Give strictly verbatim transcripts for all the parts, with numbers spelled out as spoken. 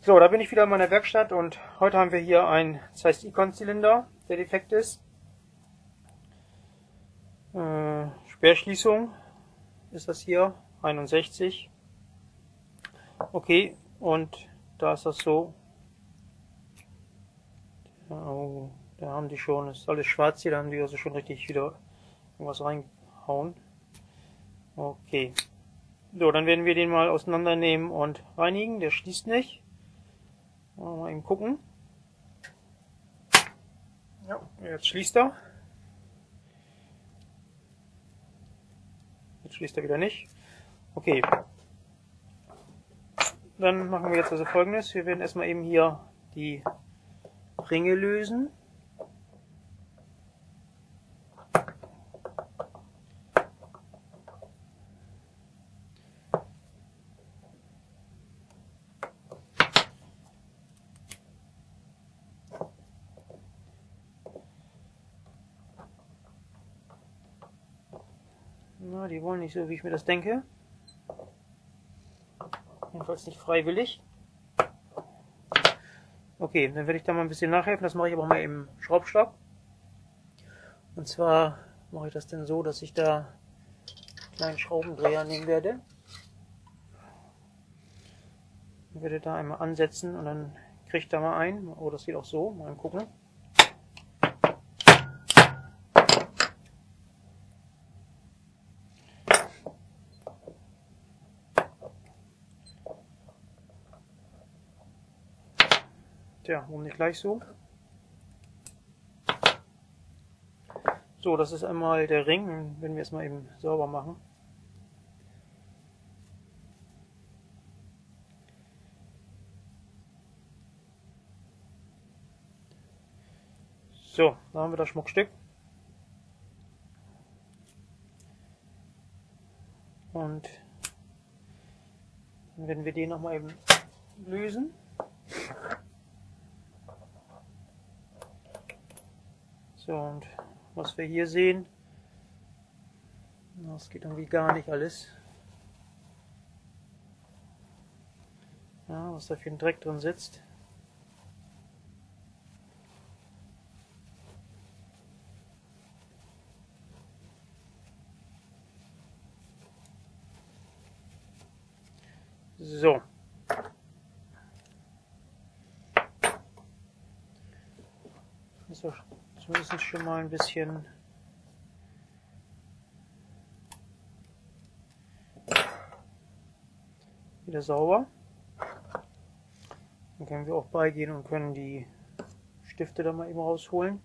So, da bin ich wieder in meiner Werkstatt und heute haben wir hier einen Zeiss Ikon-Zylinder, der defekt ist. Äh, Sperrschließung ist das hier, einundsechzig. Okay, und da ist das so. Oh, da haben die schon, ist alles schwarz hier, da haben die also schon richtig wieder irgendwas reingehauen. Okay. So, dann werden wir den mal auseinandernehmen und reinigen. Der schließt nicht. Mal eben gucken. Ja, jetzt schließt er. Jetzt schließt er wieder nicht. Okay. Dann machen wir jetzt also Folgendes. Wir werden erstmal eben hier die Ringe lösen. Na, die wollen nicht so, wie ich mir das denke. Jedenfalls nicht freiwillig. Okay, dann werde ich da mal ein bisschen nachhelfen. Das mache ich aber mal im Schraubstock. Und zwar mache ich das dann so, dass ich da einen kleinen Schraubendreher nehmen werde. Ich werde da einmal ansetzen und dann kriege ich da mal ein. Oh, das geht auch so. Mal gucken. Tja, warum nicht gleich so? So, das ist einmal der Ring, den werden wir jetzt mal eben sauber machen. So, da haben wir das Schmuckstück. Und dann werden wir den noch mal eben lösen. So, und was wir hier sehen, das geht irgendwie gar nicht alles. Ja, was da für ein Dreck drin sitzt. So. Das ist zumindest schon mal ein bisschen wieder sauber. Dann können wir auch beigehen und können die Stifte da mal eben rausholen.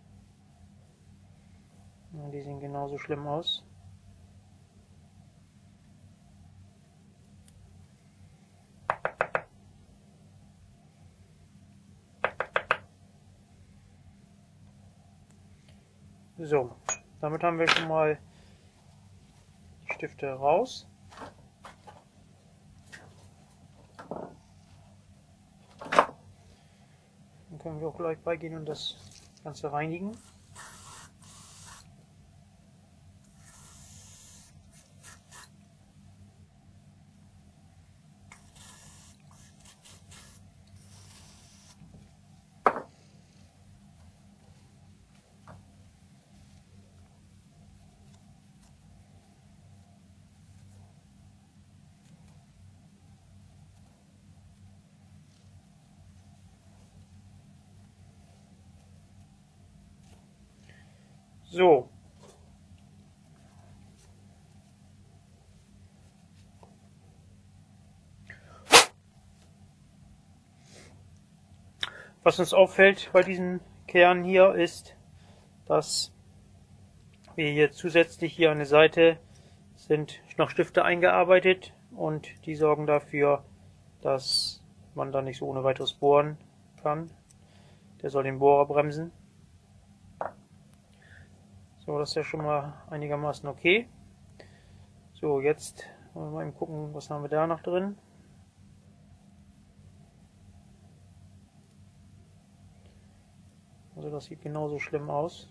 Ja, die sehen genauso schlimm aus. So, damit haben wir schon mal die Stifte raus. Dann können wir auch gleich beigehen und das Ganze reinigen. So. Was uns auffällt bei diesem Kern hier ist, dass wir hier zusätzlich hier an der Seite sind noch Stifte eingearbeitet und die sorgen dafür, dass man da nicht so ohne weiteres bohren kann. Der soll den Bohrer bremsen. So, das ist ja schon mal einigermaßen okay. So, jetzt wollen wir mal eben gucken, was haben wir da noch drin. Also das sieht genauso schlimm aus.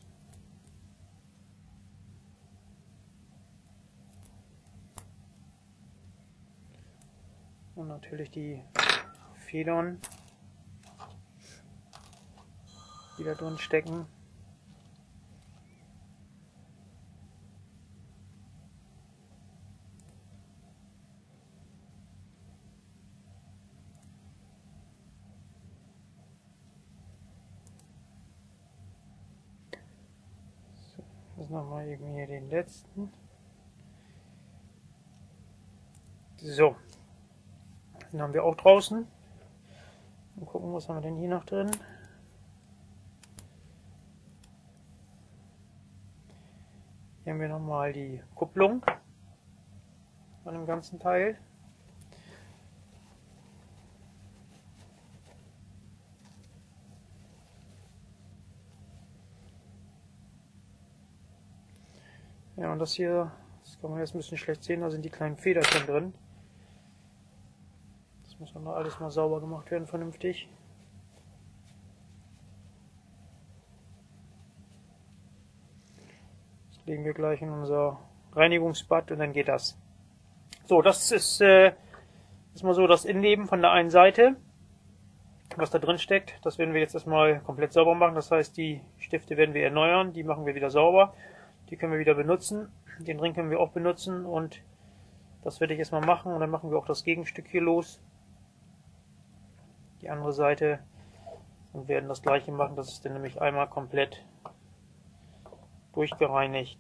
Und natürlich die Federn, die da drin stecken. So, das nochmal eben hier den letzten. So, den haben wir auch draußen. Mal gucken, was haben wir denn hier noch drin. Hier haben wir nochmal die Kupplung von dem ganzen Teil. Ja, und das hier, das kann man jetzt ein bisschen schlecht sehen, da sind die kleinen Federchen drin. Das muss dann noch alles mal sauber gemacht werden, vernünftig. Das legen wir gleich in unser Reinigungsbad und dann geht das. So, das ist, äh, ist mal so das Innenleben von der einen Seite. Was da drin steckt, das werden wir jetzt erstmal komplett sauber machen. Das heißt, die Stifte werden wir erneuern, die machen wir wieder sauber. Die können wir wieder benutzen. Den Ring können wir auch benutzen und das werde ich erstmal machen und dann machen wir auch das Gegenstück hier los. Die andere Seite und werden das gleiche machen. Das ist dann nämlich einmal komplett durchgereinigt.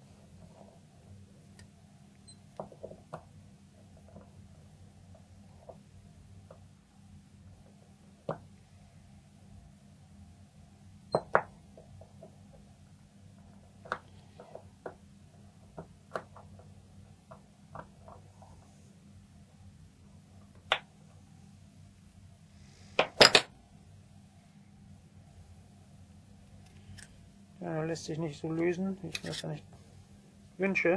Ja, lässt sich nicht so lösen, wie ich mir das ja nicht wünsche.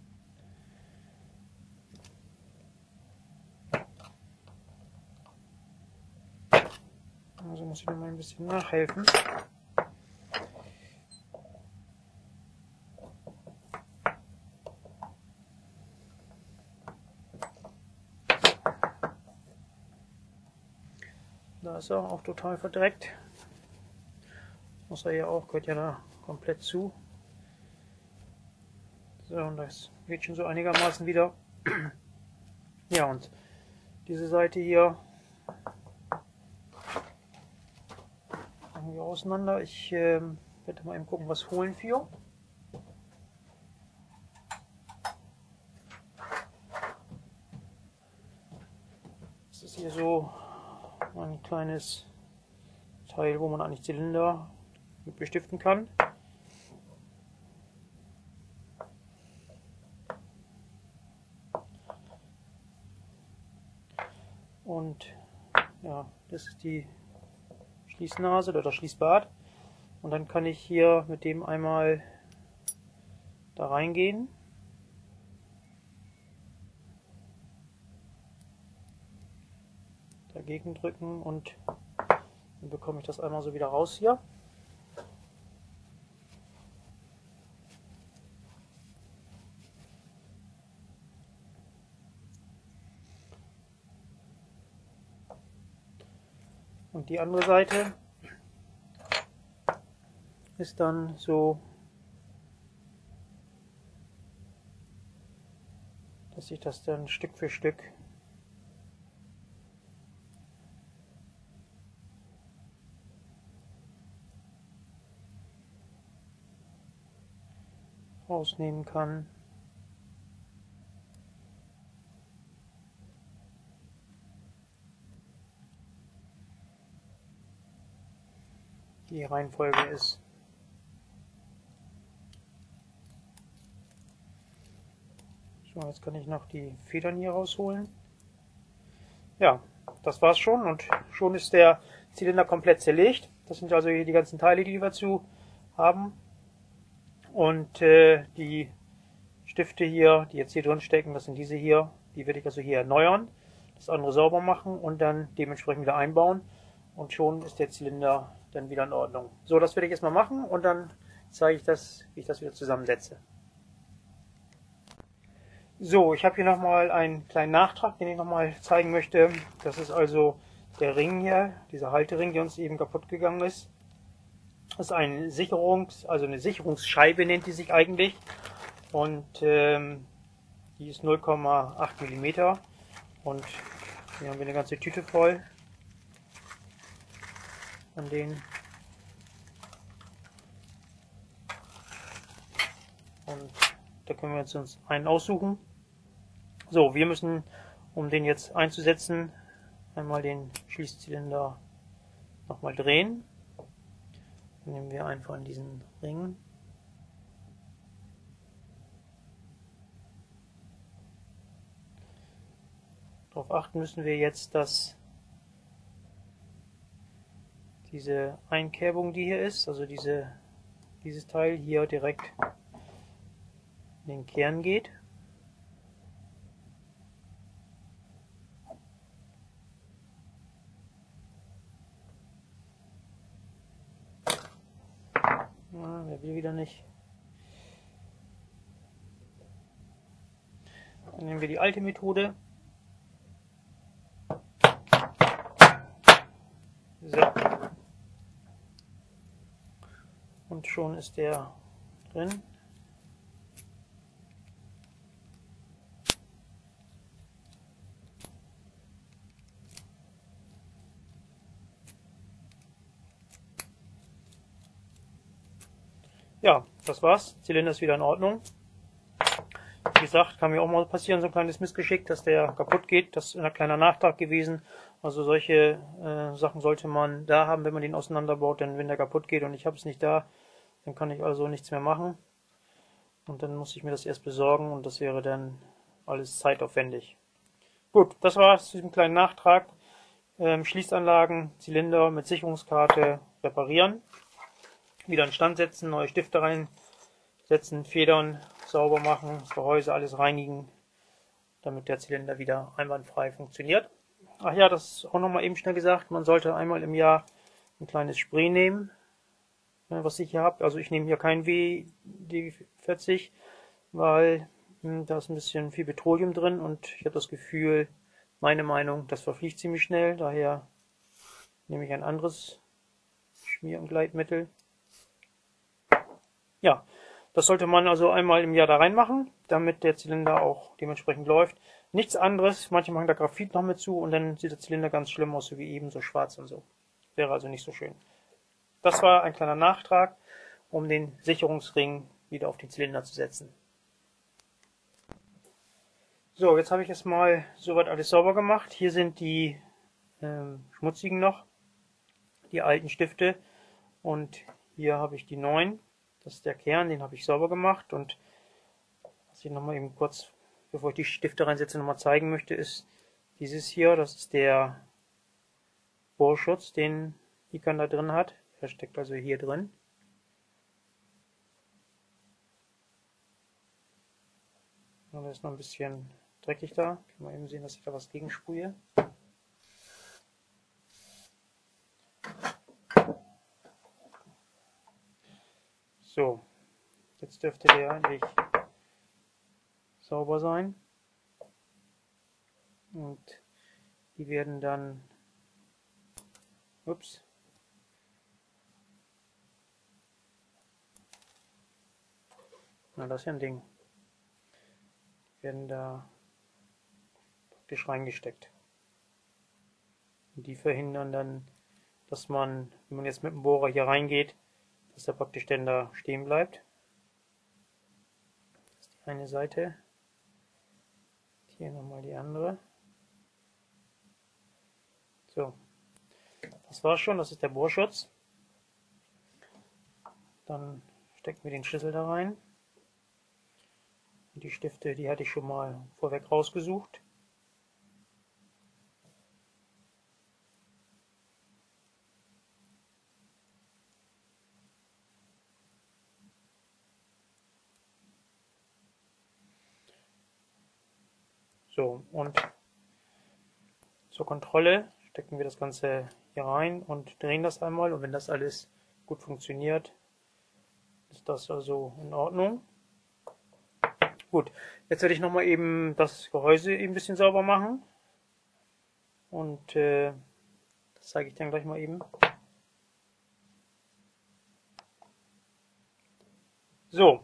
Also muss ich noch mal ein bisschen nachhelfen. Da ist er auch total verdreckt. Muss er ja auch, gehört ja da komplett zu. So, und das geht schon so einigermaßen wieder. Ja, und diese Seite hier machen wir auseinander. Ich äh, werde mal eben gucken, was holen für. Das ist hier so ein kleines Teil, wo man eigentlich Zylinder mit bestiften kann. Und ja, das ist die Schließnase oder das Schließbad. Und dann kann ich hier mit dem einmal da reingehen. Dagegen drücken und dann bekomme ich das einmal so wieder raus hier. Und die andere Seite ist dann so, dass ich das dann Stück für Stück rausnehmen kann. Die Reihenfolge ist. So, jetzt kann ich noch die Federn hier rausholen. Ja, das war's schon und schon ist der Zylinder komplett zerlegt. Das sind also hier die ganzen Teile, die wir dazu haben. Und äh, die Stifte hier, die jetzt hier drin stecken, das sind diese hier. Die werde ich also hier erneuern, das andere sauber machen und dann dementsprechend wieder einbauen. Und schon ist der Zylinder dann wieder in Ordnung. So, das werde ich jetzt mal machen und dann zeige ich das, wie ich das wieder zusammensetze. So, ich habe hier nochmal einen kleinen Nachtrag, den ich nochmal zeigen möchte. Das ist also der Ring hier, dieser Haltering, der uns eben kaputt gegangen ist. Das ist ein Sicherungs-, also eine Sicherungsscheibe nennt die sich eigentlich. Und ähm, die ist null Komma acht Millimeter. Und hier haben wir eine ganze Tüte voll an denen. Und da können wir jetzt uns einen aussuchen. So, wir müssen, um den jetzt einzusetzen, einmal den Schließzylinder nochmal drehen. Dann nehmen wir einen von diesen Ringen. Darauf achten müssen wir jetzt, dass diese Einkerbung, die hier ist, also diese, dieses Teil hier direkt in den Kern geht. Na, wer will wieder nicht. Dann nehmen wir die alte Methode. So. Und schon ist der drin. Ja, das war's. Zylinder ist wieder in Ordnung. Wie gesagt, kann mir auch mal passieren, so ein kleines Missgeschick, dass der kaputt geht. Das ist ein kleiner Nachtrag gewesen. Also solche äh, Sachen sollte man da haben, wenn man den auseinanderbaut. Denn wenn der kaputt geht und ich habe es nicht da, dann kann ich also nichts mehr machen. Und dann muss ich mir das erst besorgen und das wäre dann alles zeitaufwendig. Gut, das war's zu diesem kleinen Nachtrag. Ähm, Schließanlagen, Zylinder mit Sicherungskarte reparieren. Wieder in Stand setzen, neue Stifte reinsetzen, Federn sauber machen, das Gehäuse alles reinigen, damit der Zylinder wieder einwandfrei funktioniert. Ach ja, das ist auch nochmal eben schnell gesagt, man sollte einmal im Jahr ein kleines Spray nehmen, was ich hier habe. Also ich nehme hier kein W D vierzig, weil hm, da ist ein bisschen viel Petroleum drin und ich habe das Gefühl, meine Meinung, das verfliegt ziemlich schnell, daher nehme ich ein anderes Schmier- und Gleitmittel. Ja, das sollte man also einmal im Jahr da reinmachen, damit der Zylinder auch dementsprechend läuft. Nichts anderes, manche machen da Graphit noch mit zu und dann sieht der Zylinder ganz schlimm aus, so wie eben, so schwarz und so. Wäre also nicht so schön. Das war ein kleiner Nachtrag, um den Sicherungsring wieder auf den Zylinder zu setzen. So, jetzt habe ich es mal soweit alles sauber gemacht. Hier sind die ähm, schmutzigen noch, die alten Stifte, und hier habe ich die neuen. Das ist der Kern, den habe ich sauber gemacht, und was ich nochmal eben kurz, bevor ich die Stifte reinsetze, nochmal zeigen möchte, ist dieses hier, das ist der Bohrschutz, den Nikon da drin hat. Der steckt also hier drin. Und da ist noch ein bisschen dreckig da. Kann man eben sehen, dass ich da was gegensprühe. So, jetzt dürfte der eigentlich sauber sein. Und die werden dann, ups, na, das ist ja ein Ding, werden da praktisch reingesteckt. Und die verhindern dann, dass man, wenn man jetzt mit dem Bohrer hier reingeht, dass er praktisch dann da stehen bleibt. Das ist die eine Seite. Hier nochmal die andere. So, das war's schon, das ist der Bohrschutz. Dann stecken wir den Schlüssel da rein. Und die Stifte, die hatte ich schon mal vorweg rausgesucht. So, und zur Kontrolle stecken wir das Ganze hier rein und drehen das einmal, und wenn das alles gut funktioniert, ist das also in Ordnung. Gut, jetzt werde ich nochmal eben das Gehäuse eben ein bisschen sauber machen und äh, Das zeige ich dann gleich mal eben. So,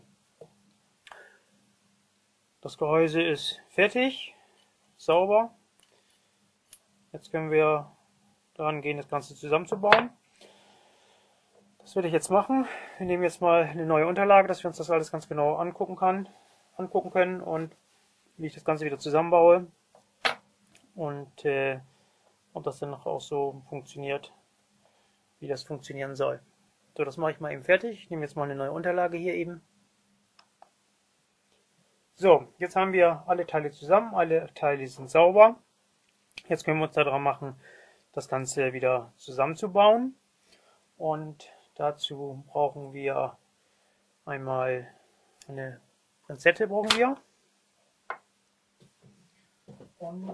das Gehäuse ist fertig, sauber. Jetzt können wir daran gehen, das Ganze zusammenzubauen. Das werde ich jetzt machen. Wir nehmen jetzt mal eine neue Unterlage, dass wir uns das alles ganz genau angucken, kann, angucken können und wie ich das Ganze wieder zusammenbaue und äh, ob das dann auch so funktioniert, wie das funktionieren soll. So, das mache ich mal eben fertig. Ich nehme jetzt mal eine neue Unterlage hier eben. So, jetzt haben wir alle Teile zusammen, alle Teile sind sauber. Jetzt können wir uns daran machen, das Ganze wieder zusammenzubauen. Und dazu brauchen wir einmal eine Pinzette brauchen wir. Und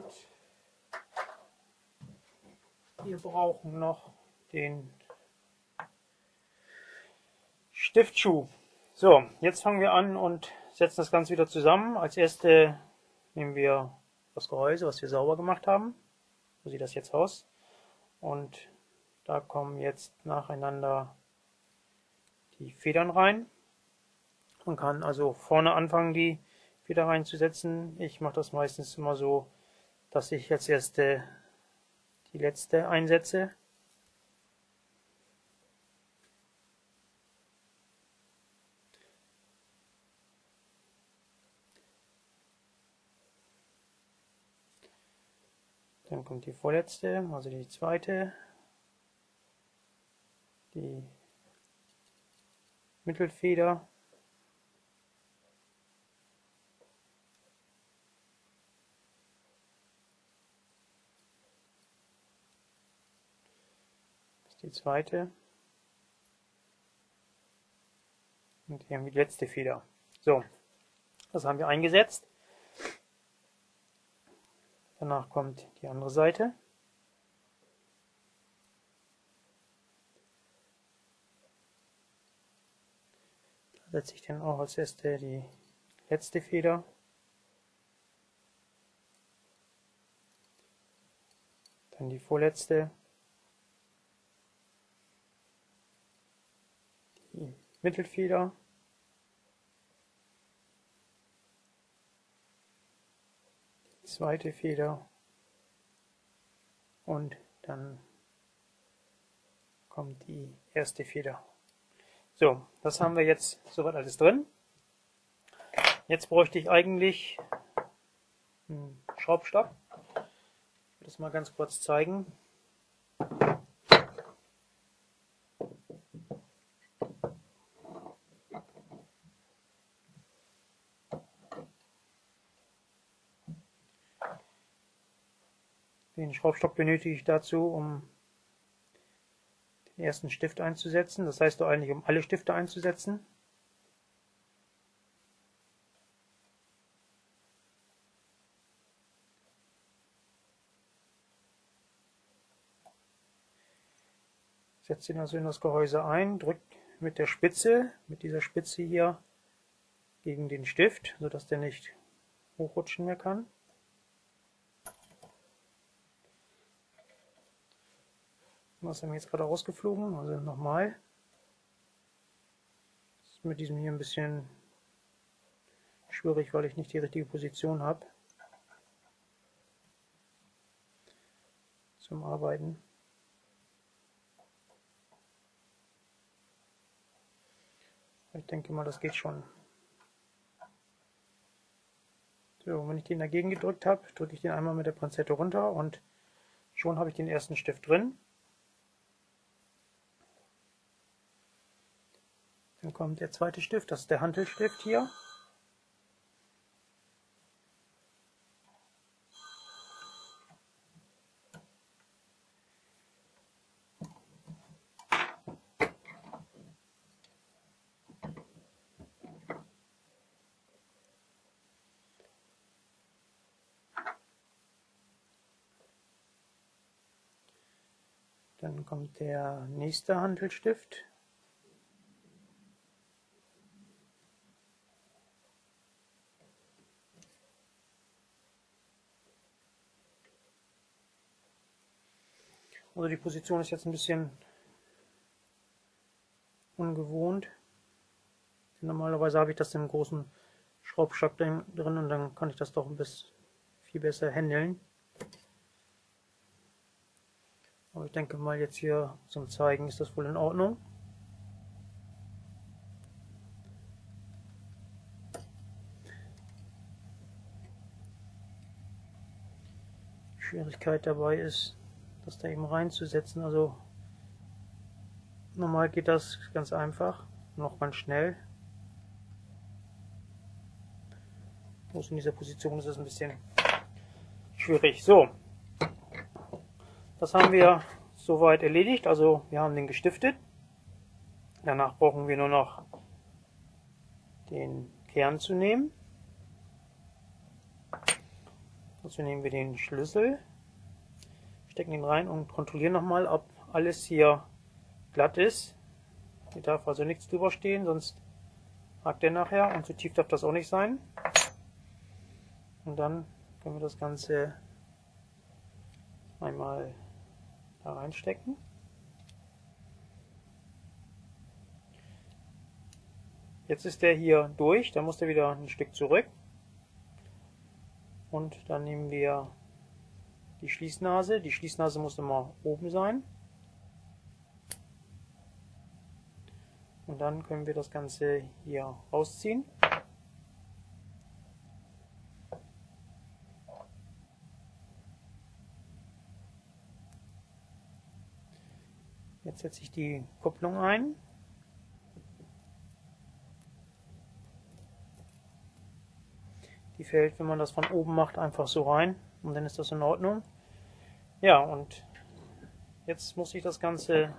wir brauchen noch den Stiftschuh. So, jetzt fangen wir an und setzen das Ganze wieder zusammen. Als erste nehmen wir das Gehäuse, was wir sauber gemacht haben. So sieht das jetzt aus. Und da kommen jetzt nacheinander die Federn rein. Man kann also vorne anfangen, die Feder reinzusetzen. Ich mache das meistens immer so, dass ich als erste die letzte einsetze. Dann kommt die vorletzte, also die zweite, die Mittelfeder. Das ist die zweite. Und hier haben wir die letzte Feder. So, das haben wir eingesetzt. Danach kommt die andere Seite. Da setze ich dann auch als erste die letzte Feder. Dann die vorletzte. Die Mittelfeder. Die zweite Feder. Und dann kommt die erste Feder. So, das haben wir jetzt soweit alles drin. Jetzt bräuchte ich eigentlich einen Schraubstock. Ich will das mal ganz kurz zeigen. Den Schraubstock benötige ich dazu, um den ersten Stift einzusetzen. Das heißt doch eigentlich, um alle Stifte einzusetzen. Setze ihn also in das Gehäuse ein, drückt mit der Spitze, mit dieser Spitze hier gegen den Stift, sodass der nicht hochrutschen mehr kann. Was ist mir jetzt gerade rausgeflogen? Also nochmal. Das ist mit diesem hier ein bisschen schwierig, weil ich nicht die richtige Position habe zum Arbeiten. Ich denke mal, das geht schon. So, wenn ich den dagegen gedrückt habe, drücke ich den einmal mit der Pinzette runter und schon habe ich den ersten Stift drin. Dann kommt der zweite Stift, das ist der Hantelstift hier. Dann kommt der nächste Hantelstift. Also die Position ist jetzt ein bisschen ungewohnt. Normalerweise habe ich das im großen Schraubstock drin und dann kann ich das doch ein bisschen viel besser handeln. Aber ich denke mal jetzt hier zum Zeigen ist das wohl in Ordnung. Die Schwierigkeit dabei ist, das da eben reinzusetzen. Also normal geht das ganz einfach, noch ganz schnell. Bloß in dieser Position ist es ein bisschen schwierig. So, das haben wir soweit erledigt. Also wir haben den gestiftet. Danach brauchen wir nur noch den Kern zu nehmen. Dazu nehmen wir den Schlüssel, stecken ihn rein und kontrollieren nochmal, ob alles hier glatt ist. Hier darf also nichts drüber stehen, sonst hakt er nachher und zu tief darf das auch nicht sein. Und dann können wir das Ganze einmal da reinstecken. Jetzt ist der hier durch, dann muss der wieder ein Stück zurück. Und dann nehmen wir die Schließnase. Die Schließnase muss immer oben sein. Und dann können wir das Ganze hier rausziehen. Jetzt setze ich die Kupplung ein. Die fällt, wenn man das von oben macht, einfach so rein und dann ist das in Ordnung. Ja, und jetzt muss ich das Ganze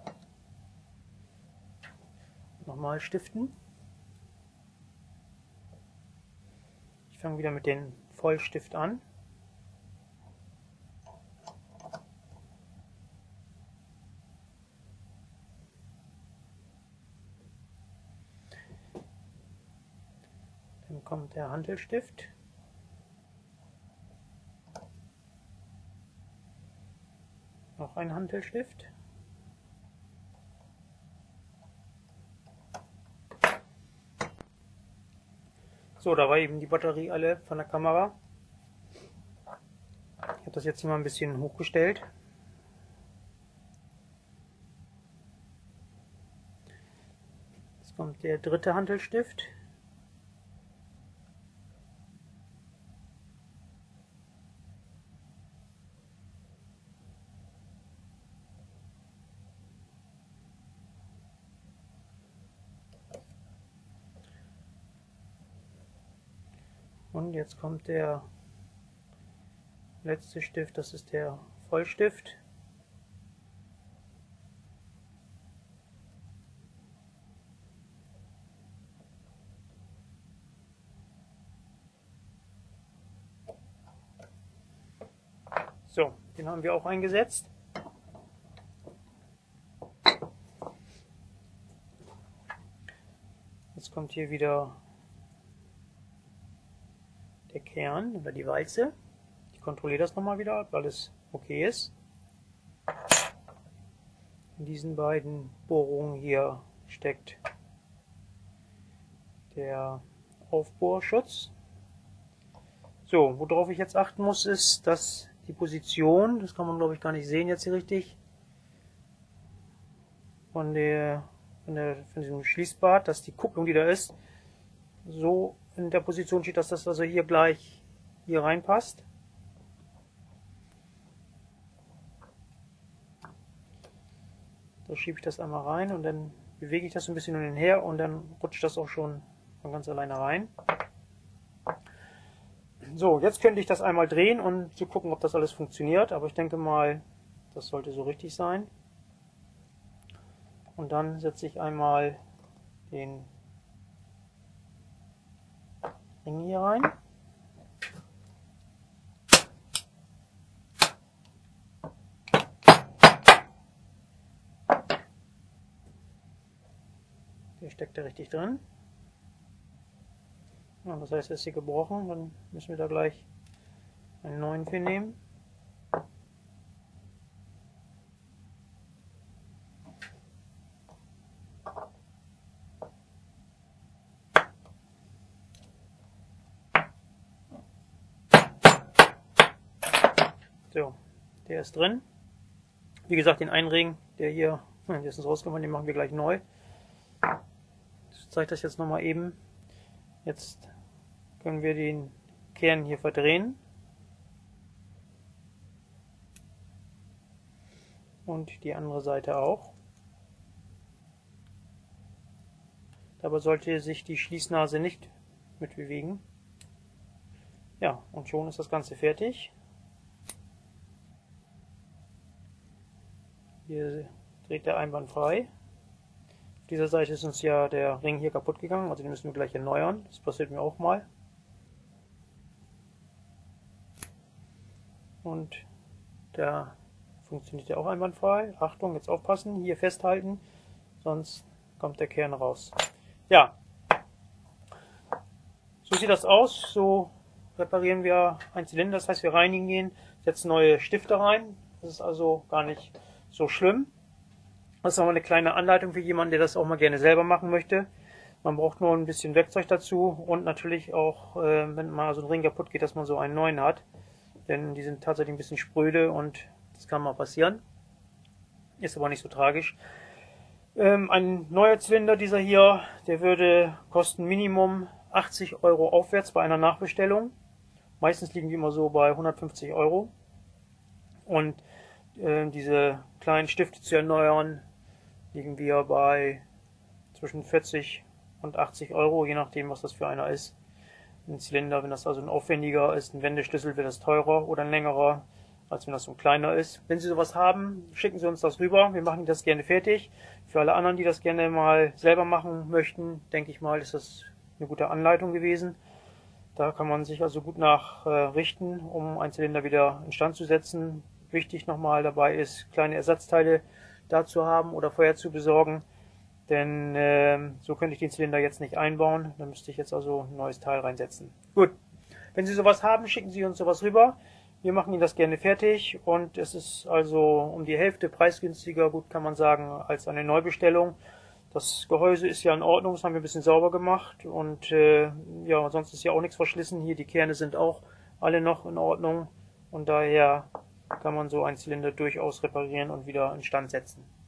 nochmal stiften. Ich fange wieder mit dem Vollstift an. Dann kommt der Hantelstift. Noch ein Hantelstift. So, da war eben die Batterie alle von der Kamera. Ich habe das jetzt hier mal ein bisschen hochgestellt. Jetzt kommt der dritte Hantelstift. Und jetzt kommt der letzte Stift, das ist der Vollstift. So, den haben wir auch eingesetzt. Jetzt kommt hier wieder der Kern oder die Walze. Ich kontrolliere das nochmal wieder, ob alles okay ist. In diesen beiden Bohrungen hier steckt der Aufbohrschutz. So, worauf ich jetzt achten muss, ist, dass die Position, das kann man glaube ich gar nicht sehen jetzt hier richtig, von der, von der von diesem Schließbart, dass die Kupplung, die da ist, so in der Position steht, dass das also hier gleich hier reinpasst. Da schiebe ich das einmal rein und dann bewege ich das ein bisschen hin und her und dann rutscht das auch schon von ganz alleine rein. So, jetzt könnte ich das einmal drehen und zu gucken, ob das alles funktioniert, aber ich denke mal, das sollte so richtig sein. Und dann setze ich einmal den Ring hier rein. Der steckt da richtig drin. Ja, das heißt, er ist hier gebrochen, dann müssen wir da gleich einen neuen für nehmen. So, der ist drin. Wie gesagt, den einen Ring, der hier, der ist uns rausgekommen, den machen wir gleich neu. Ich zeige das jetzt nochmal eben. Jetzt können wir den Kern hier verdrehen. Und die andere Seite auch. Dabei sollte sich die Schließnase nicht mitbewegen. Ja, und schon ist das Ganze fertig. Hier dreht der einwandfrei. Auf dieser Seite ist uns ja der Ring hier kaputt gegangen, also den müssen wir gleich erneuern. Das passiert mir auch mal. Und da funktioniert ja auch einwandfrei. Achtung, jetzt aufpassen, hier festhalten, sonst kommt der Kern raus. Ja, so sieht das aus. So reparieren wir ein Zylinder, das heißt wir reinigen ihn, setzen neue Stifte rein. Das ist also gar nicht so schlimm. Das ist nochmal eine kleine Anleitung für jemanden, der das auch mal gerne selber machen möchte. Man braucht nur ein bisschen Werkzeug dazu und natürlich auch, äh, wenn mal so ein Ring kaputt geht, dass man so einen neuen hat. Denn die sind tatsächlich ein bisschen spröde und das kann mal passieren. Ist aber nicht so tragisch. Ähm, ein neuer Zylinder, dieser hier, der würde kosten Minimum achtzig Euro aufwärts bei einer Nachbestellung. Meistens liegen die immer so bei hundertfünfzig Euro. Und äh, diese kleinen Stifte zu erneuern, liegen wir bei zwischen vierzig und achtzig Euro, je nachdem, was das für einer ist. Ein Zylinder, wenn das also ein aufwendiger ist, ein Wendeschlüssel, wird das teurer oder ein längerer, als wenn das so ein kleiner ist. Wenn Sie sowas haben, schicken Sie uns das rüber. Wir machen das gerne fertig. Für alle anderen, die das gerne mal selber machen möchten, denke ich mal, ist das eine gute Anleitung gewesen. Da kann man sich also gut nachrichten, äh, um einen Zylinder wieder instand zu setzen. Wichtig nochmal dabei ist, kleine Ersatzteile da zu haben oder vorher zu besorgen. Denn äh, so könnte ich den Zylinder jetzt nicht einbauen. Da müsste ich jetzt also ein neues Teil reinsetzen. Gut, wenn Sie sowas haben, schicken Sie uns sowas rüber. Wir machen Ihnen das gerne fertig und es ist also um die Hälfte preisgünstiger, gut kann man sagen, als eine Neubestellung. Das Gehäuse ist ja in Ordnung, das haben wir ein bisschen sauber gemacht und äh, ja, sonst ist ja auch nichts verschlissen. Hier die Kerne sind auch alle noch in Ordnung und daher kann man so einen Zylinder durchaus reparieren und wieder instand setzen.